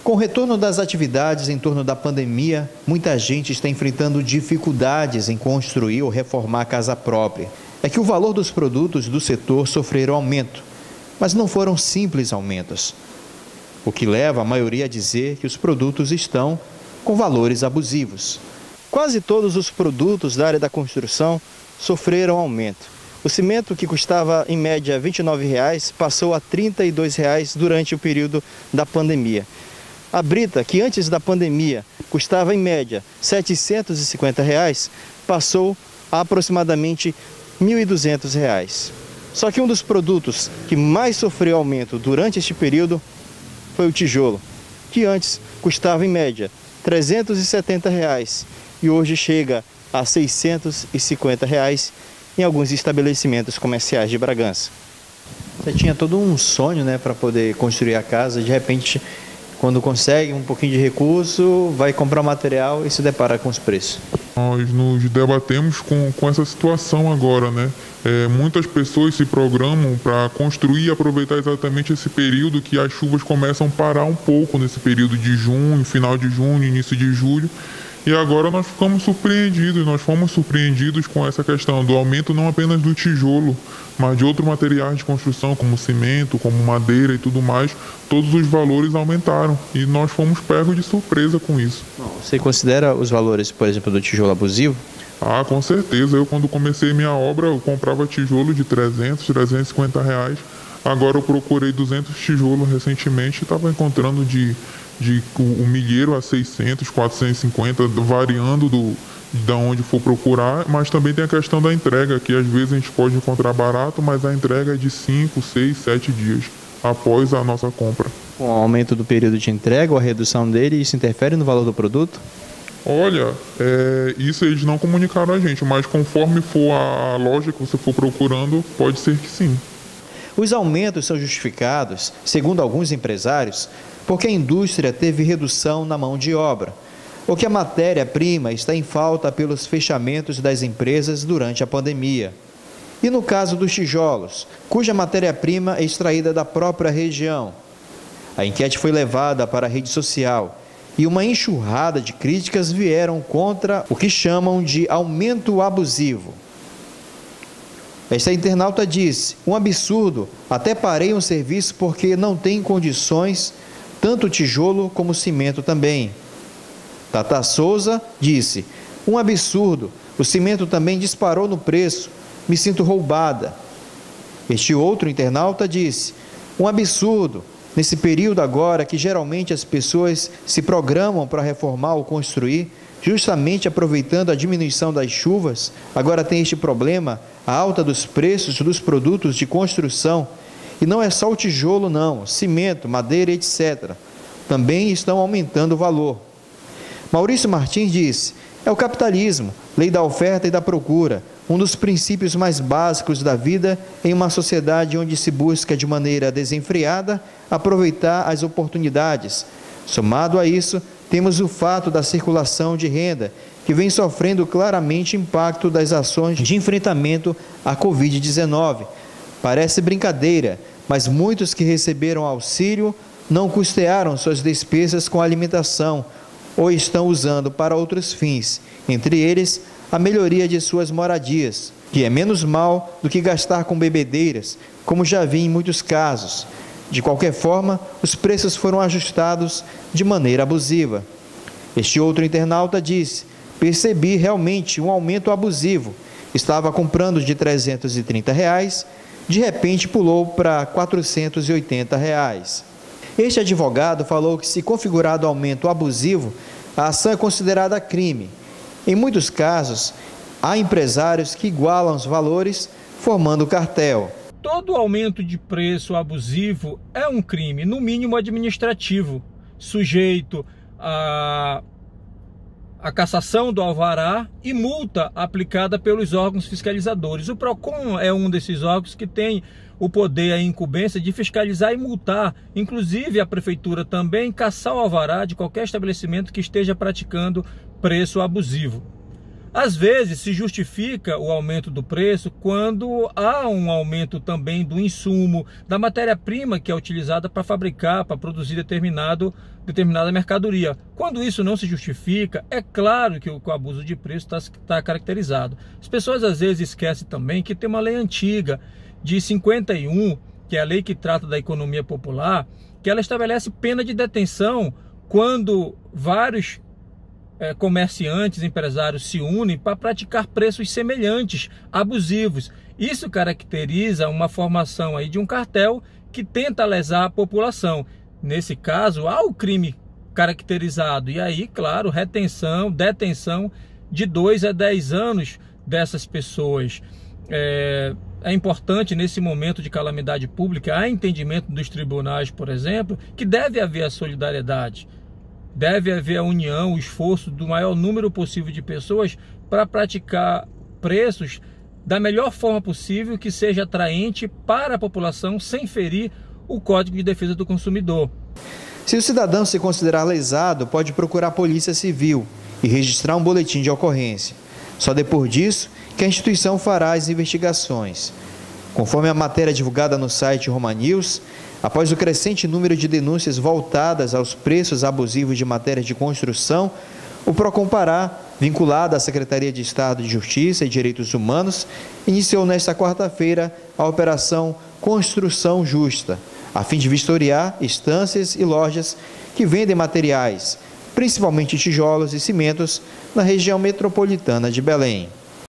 Com o retorno das atividades em torno da pandemia, muita gente está enfrentando dificuldades em construir ou reformar a casa própria. É que o valor dos produtos do setor sofreram aumento, mas não foram simples aumentos, o que leva a maioria a dizer que os produtos estão com valores abusivos. Quase todos os produtos da área da construção sofreram aumento. O cimento, que custava em média R$ 29,00, passou a R$ 32,00 durante o período da pandemia. A brita, que antes da pandemia custava em média R$ 750,00, passou a aproximadamente R$ 1.200,00. Só que um dos produtos que mais sofreu aumento durante este período foi o tijolo, que antes custava em média R$ 370,00 e hoje chega a R$ 650,00 em alguns estabelecimentos comerciais de Bragança. Você tinha todo um sonho, né, para poder construir a casa, de repente, quando consegue um pouquinho de recurso, vai comprar material e se depara com os preços. Nós nos debatemos com essa situação agora, né? Muitas pessoas se programam para construir e aproveitar exatamente esse período que as chuvas começam a parar um pouco, nesse período de junho, final de junho, início de julho. E agora nós fomos surpreendidos com essa questão do aumento não apenas do tijolo, mas de outros materiais de construção, como cimento, como madeira e tudo mais. Todos os valores aumentaram e nós fomos pegos de surpresa com isso. Você considera os valores, por exemplo, do tijolo abusivo? Ah, com certeza. Eu, quando comecei minha obra, eu comprava tijolo de R$ 350. Agora eu procurei 200 tijolos recentemente e estava encontrando o milheiro a 600, 450, variando de onde for procurar, mas também tem a questão da entrega, que às vezes a gente pode encontrar barato, mas a entrega é de 5, 6, 7 dias após a nossa compra. Com o aumento do período de entrega ou a redução dele, isso interfere no valor do produto? Olha, isso eles não comunicaram a gente, mas conforme for a loja que você for procurando, pode ser que sim. Os aumentos são justificados, segundo alguns empresários, porque a indústria teve redução na mão de obra, ou que a matéria-prima está em falta pelos fechamentos das empresas durante a pandemia. E no caso dos tijolos, cuja matéria-prima é extraída da própria região. A enquete foi levada para a rede social e uma enxurrada de críticas vieram contra o que chamam de aumento abusivo. Esta internauta disse: um absurdo, até parei um serviço porque não tem condições, tanto tijolo como cimento também. Tata Souza disse: um absurdo, o cimento também disparou no preço, me sinto roubada. Este outro internauta disse: um absurdo, nesse período agora que geralmente as pessoas se programam para reformar ou construir, justamente aproveitando a diminuição das chuvas, agora tem este problema, a alta dos preços dos produtos de construção. E não é só o tijolo não, cimento, madeira, etc. Também estão aumentando o valor. Maurício Martins disse: é o capitalismo, lei da oferta e da procura, um dos princípios mais básicos da vida em uma sociedade onde se busca de maneira desenfreada aproveitar as oportunidades. Somado a isso, temos o fato da circulação de renda, que vem sofrendo claramente impacto das ações de enfrentamento à Covid-19. Parece brincadeira, mas muitos que receberam auxílio não custearam suas despesas com alimentação ou estão usando para outros fins, entre eles a melhoria de suas moradias, que é menos mal do que gastar com bebedeiras, como já vi em muitos casos. De qualquer forma, os preços foram ajustados de maneira abusiva. Este outro internauta disse: percebi realmente um aumento abusivo. Estava comprando de R$ 330, de repente pulou para R$ 480. Este advogado falou que, se configurado aumento abusivo, a ação é considerada crime. Em muitos casos, há empresários que igualam os valores, formando cartel. Todo aumento de preço abusivo é um crime, no mínimo administrativo, sujeito a cassação do alvará e multa aplicada pelos órgãos fiscalizadores. O PROCON é um desses órgãos que tem o poder, a incumbência de fiscalizar e multar, inclusive a prefeitura também, cassar o alvará de qualquer estabelecimento que esteja praticando preço abusivo. Às vezes se justifica o aumento do preço quando há um aumento também do insumo, da matéria-prima que é utilizada para fabricar, para produzir determinada mercadoria. Quando isso não se justifica, é claro que o abuso de preço está caracterizado. As pessoas às vezes esquecem também que tem uma lei antiga de 51, que é a lei que trata da economia popular, que ela estabelece pena de detenção quando vários comerciantes, empresários se unem para praticar preços semelhantes, abusivos. Isso caracteriza uma formação aí de um cartel que tenta lesar a população. Nesse caso, há o crime caracterizado e aí, claro, detenção de 2 a 10 anos dessas pessoas. É importante nesse momento de calamidade pública, há entendimento dos tribunais, por exemplo, que deve haver a solidariedade. Deve haver a união, o esforço do maior número possível de pessoas para praticar preços da melhor forma possível, que seja atraente para a população, sem ferir o Código de Defesa do Consumidor. Se o cidadão se considerar lesado, pode procurar a Polícia Civil e registrar um boletim de ocorrência. Só depois disso que a instituição fará as investigações. Conforme a matéria divulgada no site Roma News, após o crescente número de denúncias voltadas aos preços abusivos de matérias de construção, o Procon Pará, vinculado à Secretaria de Estado de Justiça e Direitos Humanos, iniciou nesta quarta-feira a Operação Construção Justa, a fim de vistoriar instâncias e lojas que vendem materiais, principalmente tijolos e cimentos, na região metropolitana de Belém.